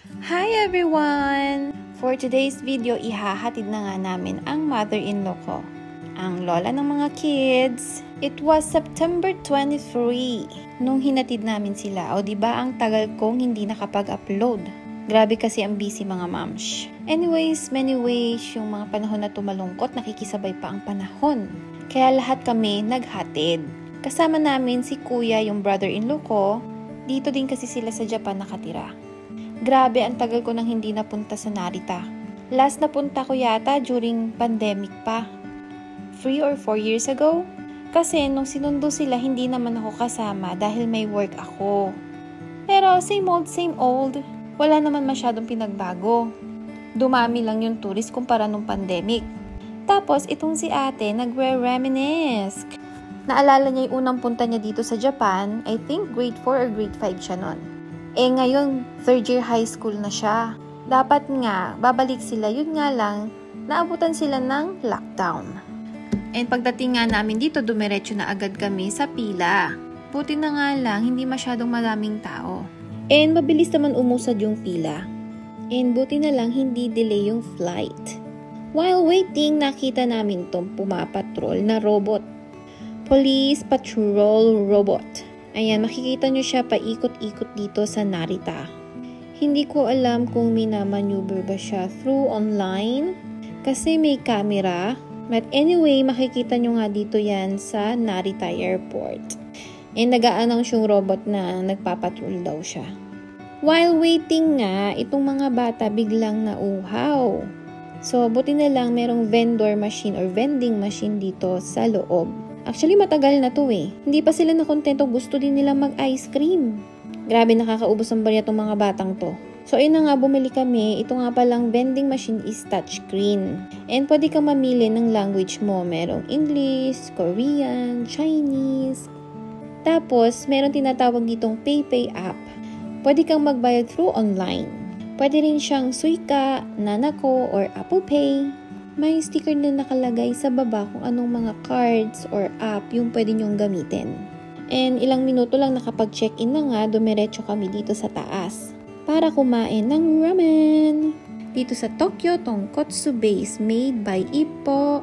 Hi everyone! For today's video, ihahatid na nga namin ang mother-in-law ko, ang lola ng mga kids. It was September 23 nung hinatid namin sila. O diba ang tagal kong hindi nakapag-upload. Grabe kasi ang busy mga moms. Anyways, many ways, yung mga panahon na tumalungkot, nakikisabay pa ang panahon. Kaya lahat kami naghatid. Kasama namin si kuya, yung brother-in-law ko. Dito din kasi sila sa Japan nakatira. Grabe, ang tagal ko nang hindi napunta sa Narita. Last napunta ko yata during pandemic pa. 3 or 4 years ago. Kasi nung sinundo sila, hindi naman ako kasama dahil may work ako. Pero same old. Wala naman masyadong pinagbago. Dumami lang yung tourist kumpara nung pandemic. Tapos itong si ate nagre-reminisce. Naalala niya yung unang punta niya dito sa Japan. I think grade 4 or grade 5 siya nun. Ngayon, 3rd year high school na siya. Dapat nga, babalik sila. Yun nga lang, naabutan sila ng lockdown. Pagdating nga namin dito, dumiretso na agad kami sa pila. Buti na nga lang, hindi masyadong maraming tao. Mabilis naman umusad yung pila. Buti na lang, hindi delay yung flight. While waiting, nakita namin tong pumapatrol na robot. Police Patrol Robot. Ayan, makikita nyo siya paikot-ikot dito sa Narita. Hindi ko alam kung minamaneuver ba siya through online kasi may camera. But anyway, makikita nyo nga dito yan sa Narita Airport. Nag-a-announce yung robot na nagpapatrol daw siya. While waiting nga, itong mga bata biglang nauhaw. So, buti na lang merong vending machine dito sa loob. Actually, matagal na to Hindi pa sila nakontento, gusto din nila mag-ice cream. Grabe, nakakaubos ng barya tong mga batang to. So, ayun na nga, bumili kami. Ito nga palang vending machine is touchscreen. Pwede kang mamili ng language mo. Merong English, Korean, Chinese. Tapos, meron tinatawag ditong PayPay app. Pwede kang magbayad through online. Pwede rin siyang Suica, Nanako, or Apple Pay. May sticker na nakalagay sa baba kung anong mga cards or app yung pwede nyong gamitin. Ilang minuto lang nakapag-check-in na nga, dumiretso kami dito sa taas para kumain ng ramen. Dito sa Tokyo Tonkotsu Base made by Ippo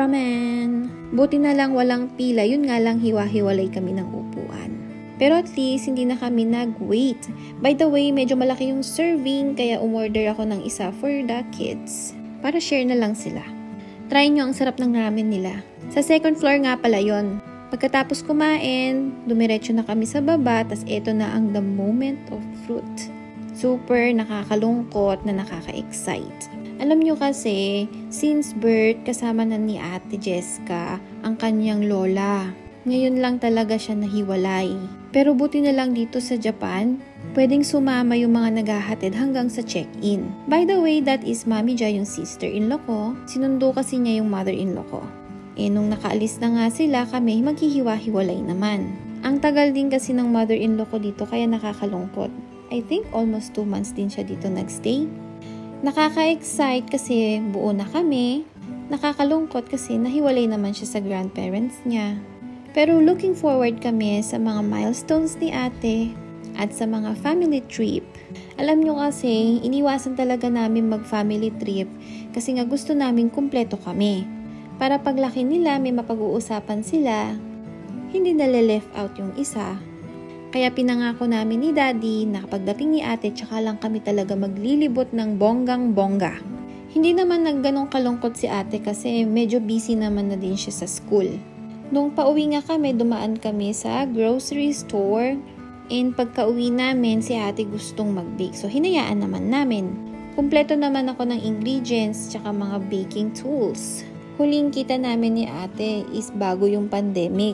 Ramen. Buti na lang walang pila, yun nga lang hiwa-hiwalay kami ng upuan. Pero at least hindi na kami nag-wait. By the way, medyo malaki yung serving kaya umorder ako ng isa for the kids. Para share na lang sila. Try nyo, ang sarap ng ramen nila. Sa second floor nga pala yon. Pagkatapos kumain, dumiretso na kami sa baba, tas eto na ang the moment of truth. Super nakakalungkot na nakaka-excite. Alam nyo kasi, since birth, kasama na ni Ate Jessica ang kanyang lola. Ngayon lang talaga siya nahiwalay. Pero buti na lang dito sa Japan, pwedeng sumama yung mga naghahatid hanggang sa check-in. By the way, that is Mami Ja, yung sister-in-law ko. Sinundo kasi niya yung mother-in-law ko. Nung nakaalis na nga sila, kami maghihiwa-hiwalay naman. Ang tagal din kasi ng mother-in-law ko dito kaya nakakalungkot. I think almost 2 months din siya dito nagstay. Nakaka-excite kasi buo na kami. Nakakalungkot kasi nahiwalay naman siya sa grandparents niya. Pero looking forward kami sa mga milestones ni ate at sa mga family trip. Alam nyo kasi, iniwasan talaga namin mag-family trip kasi nga gusto namin kumpleto kami. Para paglaki nila, may mapag-uusapan sila, hindi nale-left out yung isa. Kaya pinangako namin ni daddy na pagdating ni ate, tsaka lang kami talaga maglilibot ng bonggang-bongga. Hindi naman nagganong kalungkot si ate kasi medyo busy naman na din siya sa school. Nung pauwi nga kami, dumaan kami sa grocery store. Pagka-uwi namin, si ate gustong mag-bake. So, hinayaan naman namin. Kumpleto naman ako ng ingredients tsaka mga baking tools. Huling kita namin ni ate is bago yung pandemic.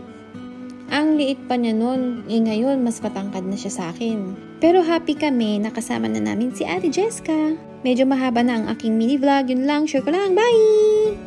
Ang liit pa niya nun, ngayon mas matangkad na siya sa akin. Pero happy kami, nakasama na namin si Ate Jessica. Medyo mahaba na ang aking mini vlog, yun lang, share ko lang, bye!